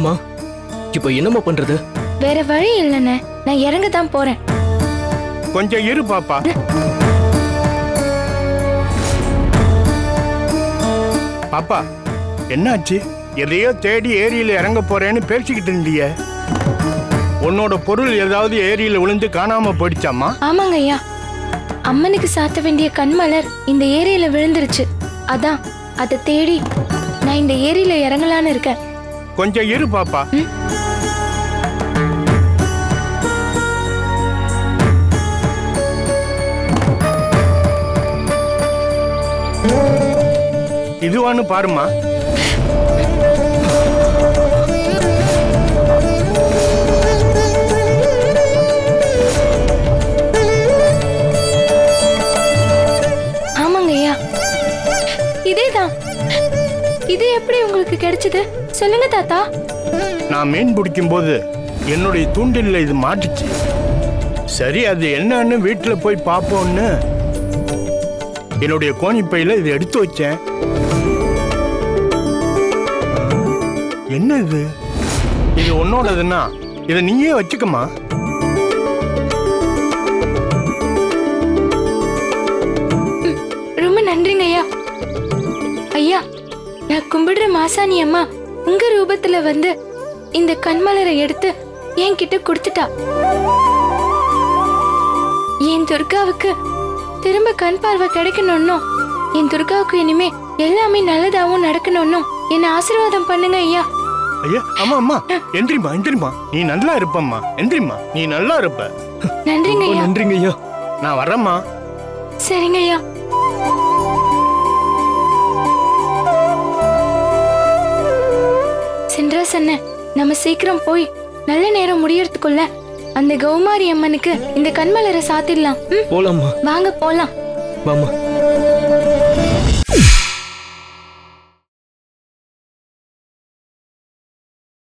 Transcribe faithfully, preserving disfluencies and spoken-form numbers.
அம்மா இப்போ என்னம்மா பண்றது? வேற வழி இல்லைண்ணே, நான் இறங்க தான் போறேன். கொஞ்சம் இரு பாப்பா. பாப்பா என்னாச்சு? எதையோ தேடி ஏரியில இறங்க போறேன்னு பேசிக்கிட்டு இருந்தியே, உன்னோட பொருள் ஏதாவது ஏரியில விழுந்து காணாம போயிடுச்சாமா? ஆமாங்க ஐயா, அம்மனுக்கு சாத்த வேண்டிய கண்மலர் இந்த ஏரியில விழுந்துருச்சு. அதான் அதை தேடி நான் இந்த ஏரியில இறங்கலான்னு இருக்கேன். கொஞ்சம் இரு பாப்பா. இதுவான்னு பாருமா. ஆமாங்க ஐயா, இதேதான். இது எப்படி உங்களுக்கு கிடைச்சது சொல்லுங்க தாத்தா. நான் மீன் பிடிக்கும் போது என்னுடைய தூண்டில்ல இது மாட்டுச்சு. சரி அது என்னன்னு வீட்டுல போய் பார்ப்போம்னு என்னுடைய கோணிப்பையில இதை எடுத்து வச்சேன். என்ன இது? இது உன்னோடதுன்னா இதை நீயே வச்சுக்கமா. ரொம்ப நன்றிங்க ஐயா. ஐயா, நான் கும்பிடுற மாசாணி அம்மா உங்க ரூபத்துல வந்து இந்த கண்மலரை எடுத்து என்கிட்ட கொடுத்துட்டா. என் துர்காவுக்கு திரும்ப கண் பார்வை கிடைக்கணும்னு, என் துர்காவுக்கு இனிமே எல்லாமே நல்லதாவும் நடக்கணும்னு என்ன ஆசீர்வாதம் பண்ணுங்க ஐயா. ஐயா அம்மா அம்மா எந்திரிமா எந்திரிமா, நீ நல்லா இருப்பம்மா. எந்திரிமா, நீ நல்லா இருப்ப. நன்றிங்க ஐயா. நன்றிங்க ஐயா. நான் வரேம்மா. சரிங்க ஐயா. சென்றாசன்ன, நம்ம சீக்கிரம் போய் நல்ல நேரம் முடியறதுக்குள்ள அந்த கௌமாரி அம்மனுக்கு இந்த கண்மலரை சாத்திடலாம். போலாமா? வாங்க போலாம். வாமா.